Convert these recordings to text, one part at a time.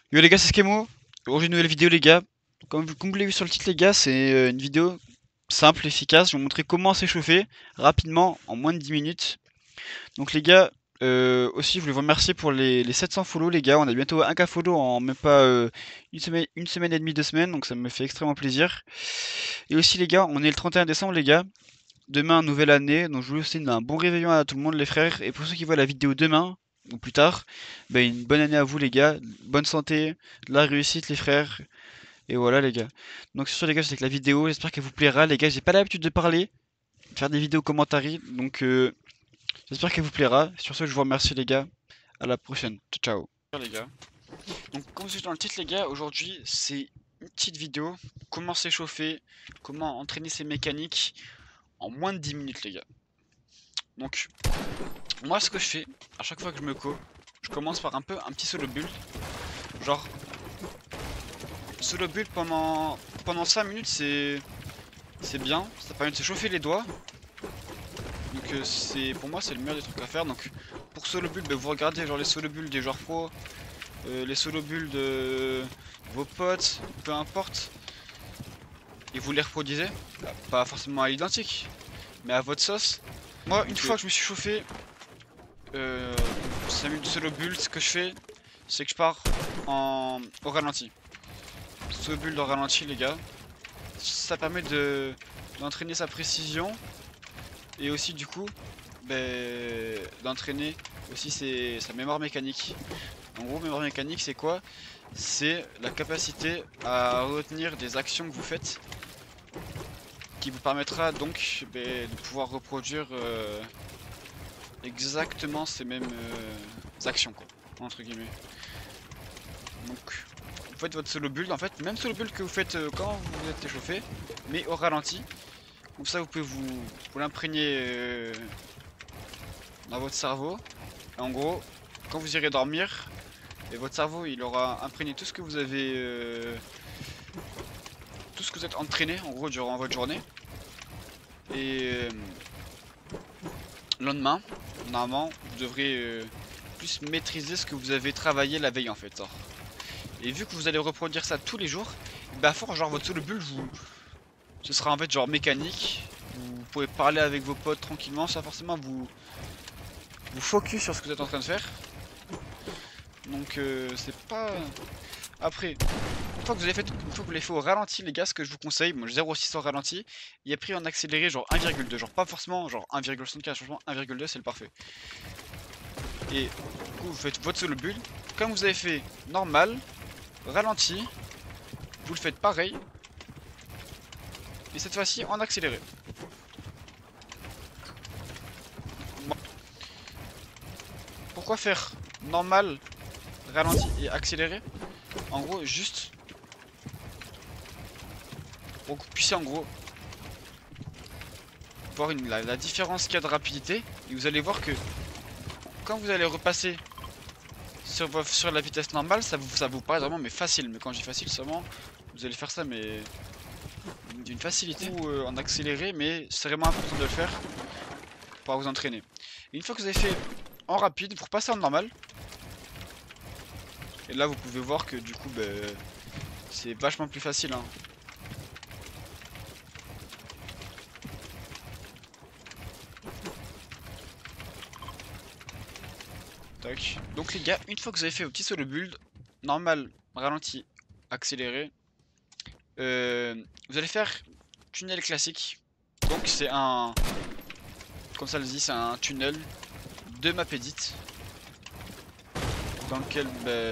Yo les gars, c'est Skemo. Aujourd'hui, une nouvelle vidéo, les gars. Comme vous l'avez vu sur le titre, les gars, c'est une vidéo simple, efficace. Je vais vous montrer comment s'échauffer rapidement en moins de 10 minutes. Donc, les gars, aussi, je voulais vous remercier pour les 700 follow, les gars. On a bientôt 1K follow en même pas une semaine et demie, 2 semaines. Donc, ça me fait extrêmement plaisir. Et aussi, les gars, on est le 31 décembre, les gars. Demain, nouvelle année. Donc, je voulais aussi un bon réveillon à tout le monde, les frères. Et pour ceux qui voient la vidéo demain, ou plus tard, ben, une bonne année à vous, les gars. Bonne santé, de la réussite, les frères. Et voilà les gars. Donc sur ce les gars, c'est que la vidéo, j'espère qu'elle vous plaira. Les gars, j'ai pas l'habitude de parler, de faire des vidéos commentaires, donc j'espère qu'elle vous plaira. Sur ce, je vous remercie les gars. À la prochaine. Ciao ciao. Les gars. Donc comme c'est dans le titre les gars, aujourd'hui c'est une petite vidéo. Comment s'échauffer, comment entraîner ses mécaniques en moins de 10 minutes les gars. Donc moi ce que je fais, à chaque fois que je me co, je commence par un petit solo build. Genre solo build pendant 5 minutes c'est bien, ça permet de se chauffer les doigts. Donc c'est pour moi c'est le meilleur des trucs à faire. Donc pour solo build, vous regardez genre les solo build des joueurs pro, les solo build de vos potes, peu importe, et vous les reproduisez. Pas forcément à l'identique, mais à votre sauce. Moi une fois que je me suis chauffé 5 minutes de solo build, ce que je fais, c'est que je pars au ralenti. Solo build au ralenti les gars. Ça permet d'entraîner sa précision et aussi du coup d'entraîner aussi sa mémoire mécanique. En gros, mémoire mécanique, c'est quoi? C'est la capacité à retenir des actions que vous faites qui vous permettra donc de pouvoir reproduire exactement ces mêmes actions, quoi, entre guillemets. Donc, vous faites votre solo build, en fait, même solo build que vous faites quand vous êtes échauffé, mais au ralenti. Comme ça, vous pouvez vous l'imprégner dans votre cerveau. Et en gros, quand vous irez dormir, et votre cerveau il aura imprégné tout ce que vous avez, tout ce que vous êtes entraîné en gros durant votre journée. Et le lendemain, normalement, vous devrez plus maîtriser ce que vous avez travaillé la veille en fait. Et vu que vous allez reproduire ça tous les jours, bah fort genre votre solo build, ce sera en fait genre mécanique. Vous pourrez parler avec vos potes tranquillement sans forcément vous focus sur ce que vous êtes en train de faire. Donc c'est pas... Après, une fois que vous l'avez fait au ralenti les gars, ce que je vous conseille, moi 0,6 au ralenti, et après en accéléré genre 1,2, genre pas forcément genre 1,75, franchement 1,2 c'est le parfait. Et du coup vous faites votre solo build, comme vous avez fait normal, ralenti, vous le faites pareil, et cette fois-ci en accéléré. Bon. Pourquoi faire normal, ralenti et accéléré? En gros juste pour que vous puissiez en gros voir la différence qu'il y a de rapidité, et vous allez voir que quand vous allez repasser sur la vitesse normale, ça vous paraît vraiment mais facile. Mais quand je dis facile, seulement vous allez faire ça mais d'une facilité ou en accéléré, mais c'est vraiment important de le faire pour vous entraîner. Et une fois que vous avez fait en rapide, vous repassez en normal. Et là vous pouvez voir que du coup c'est vachement plus facile hein. Tac. Donc les gars, une fois que vous avez fait vos petits solo build, normal, ralenti, accéléré, vous allez faire tunnel classique. Donc c'est un, comme ça le dit, c'est un tunnel de map edit dans lequel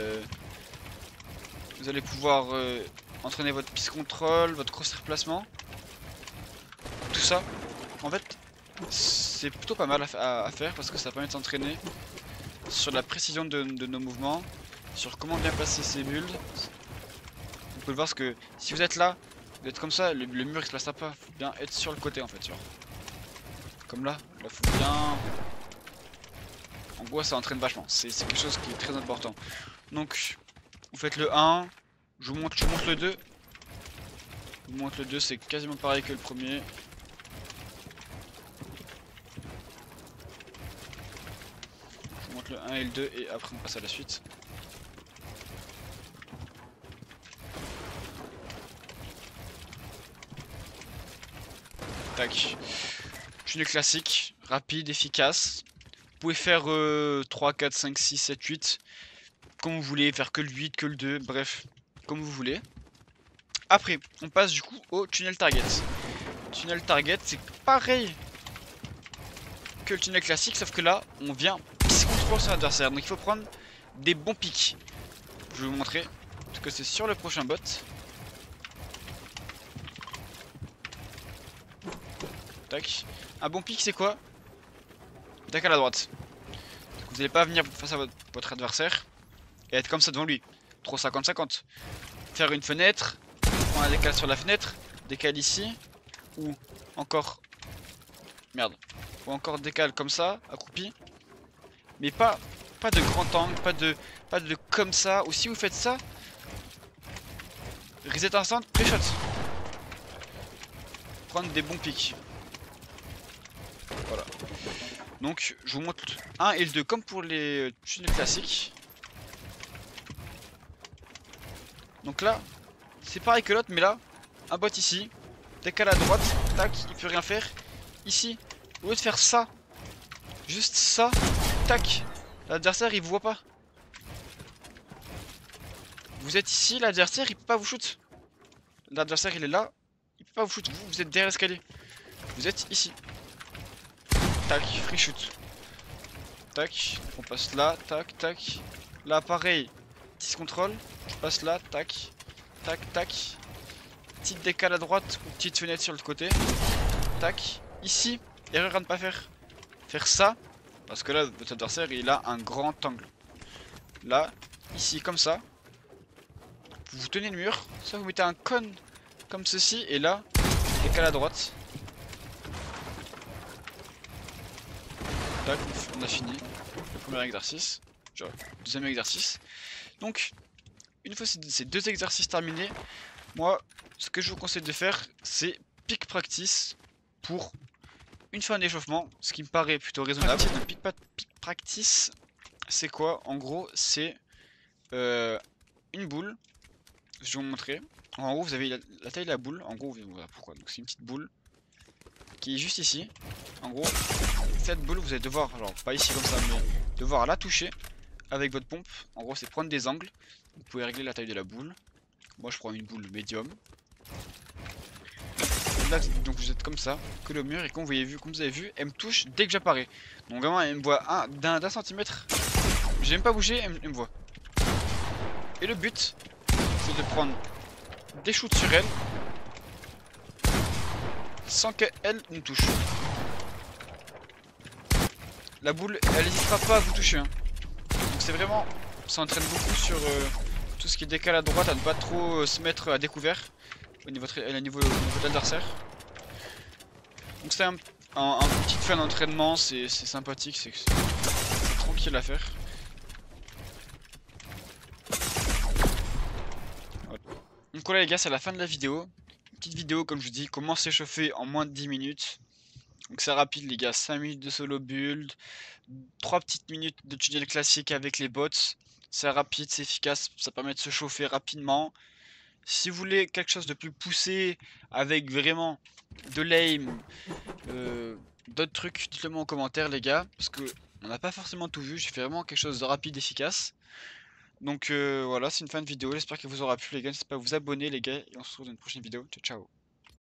vous allez pouvoir entraîner votre piste control, votre crosshair placement, tout ça. En fait, c'est plutôt pas mal à faire parce que ça permet de s'entraîner sur la précision de nos mouvements, sur comment bien placer ses builds. Vous pouvez le voir parce que si vous êtes là, vous êtes comme ça, le mur il se placera pas, faut bien être sur le côté en fait. Genre. Comme là faut bien. En gros, ça entraîne vachement, c'est quelque chose qui est très important. Donc, vous faites le 1, je vous montre le 2. Je vous montre le 2, c'est quasiment pareil que le premier. Je vous montre le 1 et le 2 et après on passe à la suite. Tac. Tunnel classique, rapide, efficace. Vous pouvez faire 3, 4, 5, 6, 7, 8. Comme vous voulez, faire que le 8, que le 2, bref, comme vous voulez. Après, on passe du coup au tunnel target. Tunnel target, c'est pareil que le tunnel classique, sauf que là, on vient contrôle sur l'adversaire. Donc il faut prendre des bons pics. Je vais vous montrer, parce que c'est sur le prochain bot. Tac. Un bon pic, c'est quoi? Tac à la droite. Donc, vous n'allez pas venir face à votre adversaire et être comme ça devant lui. Trop 50-50. Faire une fenêtre, prendre un décal sur la fenêtre, décal ici, ou encore... Merde. Ou encore décal comme ça, accroupi. Mais pas de grand angle, pas de comme ça. Ou si vous faites ça, reset instant, pré-shot. Prendre des bons pics. Voilà. Donc je vous montre le 1 et le 2 comme pour les tunnels classiques. Donc là, c'est pareil que l'autre, mais là, un bot ici, décale à droite, tac, il peut rien faire. Ici, au lieu de faire ça, juste ça, tac, l'adversaire il vous voit pas. Vous êtes ici, l'adversaire il peut pas vous shoot. L'adversaire il est là, il peut pas vous shoot. Vous êtes derrière l'escalier. Vous êtes ici. Tac, free shoot. Tac, on passe là, tac, tac. Là pareil, 10 contrôle. Je passe là, tac, tac, tac. Petite décale à droite ou petite fenêtre sur le côté. Tac. Ici, erreur à ne pas faire. Faire ça, parce que là, votre adversaire, il a un grand angle. Là, ici, comme ça. Vous tenez le mur, soit vous mettez un cône comme ceci, et là, décale à droite. Tac, on a fini le premier exercice. Genre, deuxième exercice. Donc, une fois ces deux exercices terminés, moi, ce que je vous conseille de faire, c'est pick practice pour une fin d'échauffement, ce qui me paraît plutôt raisonnable. Pick practice, c'est quoi? En gros, c'est une boule. Je vais vous montrer. En gros, vous avez la taille de la boule. En gros, voilà pourquoi. Donc, c'est une petite boule qui est juste ici. En gros, cette boule, vous allez devoir, alors pas ici comme ça, mais devoir la toucher avec votre pompe. En gros, c'est prendre des angles. Vous pouvez régler la taille de la boule. Moi, je prends une boule médium. Là, donc vous êtes comme ça, que le mur, et comme vous avez vu, elle me touche dès que j'apparais. Donc vraiment, elle me voit d'un centimètre. J'ai même pas bougé, elle me voit. Et le but, c'est de prendre des shoots sur elle sans qu'elle nous touche. La boule, elle n'hésitera pas à vous toucher. Hein. Donc c'est vraiment, ça entraîne beaucoup sur tout ce qui est décalé à droite, à ne pas trop se mettre à découvert au niveau de l'adversaire. Donc c'est un petit fin d'entraînement, c'est sympathique, c'est tranquille à faire. Voilà. Donc voilà les gars, c'est la fin de la vidéo. Une petite vidéo comme je vous dis, comment s'échauffer en moins de 10 minutes. Donc c'est rapide les gars, 5 minutes de solo build, 3 petites minutes de tunnel classique avec les bots. C'est rapide, c'est efficace, ça permet de se chauffer rapidement. Si vous voulez quelque chose de plus poussé, avec vraiment de l'aim, d'autres trucs, dites-le moi en commentaire les gars, parce que on n'a pas forcément tout vu, j'ai fait vraiment quelque chose de rapide, efficace. Donc voilà, c'est une fin de vidéo, j'espère qu'elle vous aura plu les gars, n'hésitez pas à vous abonner les gars, et on se retrouve dans une prochaine vidéo, ciao ciao.